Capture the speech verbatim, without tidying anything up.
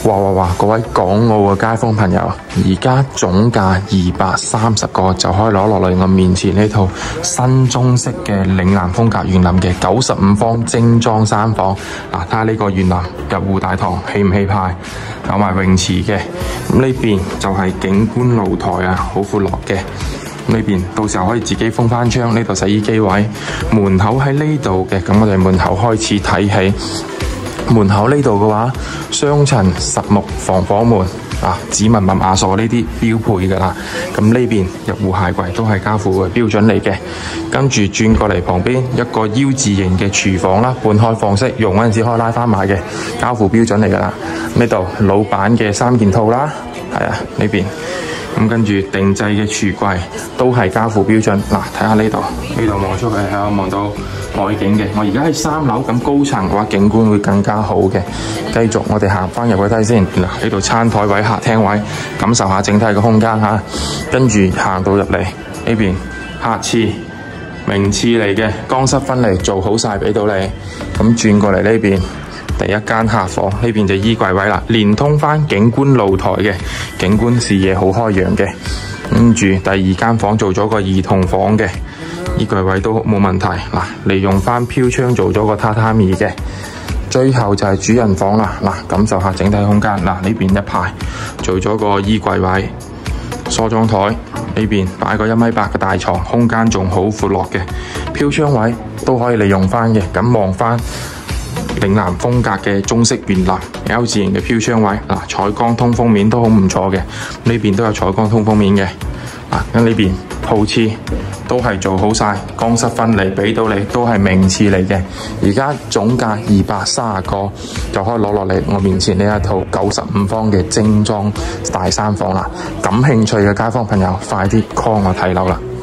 哇哇哇！各位港澳嘅街坊朋友，而家總價二百三十個就可以攞落嚟我面前呢套新中式嘅嶺南風格園林嘅九十五方精裝三房。嗱，睇下呢個園林入戶大堂氣唔氣派，有埋泳池嘅。咁呢邊就係景觀露台啊，好闊落嘅。呢邊到時候可以自己封翻窗，呢度洗衣機位，門口喺呢度嘅。咁我哋門口開始睇起。門口呢度嘅話，雙層實木防火門啊，指紋密碼鎖呢啲標配㗎啦。咁呢邊入戶鞋櫃都係家父嘅標準嚟嘅。跟住轉過嚟旁邊一個 U 字形嘅廚房啦，半開放式，用嗰陣時可以拉翻埋嘅，家父標準嚟㗎啦。呢度老闆嘅三件套啦，係啊呢邊。咁跟住定製嘅櫥櫃都係家父標準。嗱，睇下呢度，呢度望出去係可以望到外景嘅。我而家喺三樓，咁高層嘅話景觀會更加好嘅。繼續我哋行翻入去睇先。嗱，呢度餐台位、客廳位，感受下整體嘅空間嚇。跟住行到入嚟呢邊客廁，名廁嚟嘅，乾濕分離做好晒俾到你。咁轉過嚟呢邊。第一間客房呢邊就衣櫃位啦，連通翻景觀露台嘅，景觀視野好開揚嘅。跟住第二間房做咗個兒童房嘅，衣櫃位都冇問題。嗱，利用翻飄窗做咗個榻榻米嘅。最後就係主人房啦。嗱，感受下整體空間。嗱，呢邊一排做咗個衣櫃位，梳妝台呢邊擺個一米八嘅大床，空間仲好闊落嘅。飄窗位都可以利用翻嘅。咁望翻嶺南風格嘅中式園林 L 字形嘅飄窗位，嗱，採光通風面都好唔錯嘅，呢邊都有採光通風面嘅。嗱，咁呢邊鋪廁都係做好晒，乾濕分離俾到你，都係名廁嚟嘅。而家總價二百三十個就可以攞落嚟我面前呢一套九十五方嘅精裝大三房啦。感興趣嘅街坊朋友，快啲 call 我睇樓啦！